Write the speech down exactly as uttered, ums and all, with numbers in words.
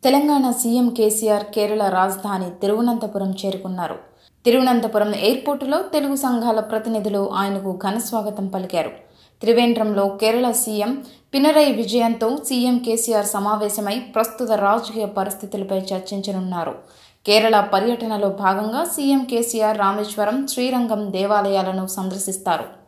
Telangana CM KCR Kerala రాజధాని తిరువనంతపురం చేరుకున్నారు. తిరువనంతపురం ఎయిర్పోర్టులో తెలుగు సంఘాల ప్రతినిధులు ఆయనకు ఘన స్వాగతం పలికారు. త్రివేంద్రంలో కేరళ సీఎం పినరయి విజయన్తో సీఎం కేసీఆర్ సమావేశమై ప్రస్తుత రాజకీయ పరిస్థితులపై చర్చించనున్నారు. కేరళ పర్యటనలో భాగంగా సీఎం కేసీఆర్ రామేశ్వరం, శ్రీరంగం దేవాలయాలను సందర్శిస్తారు.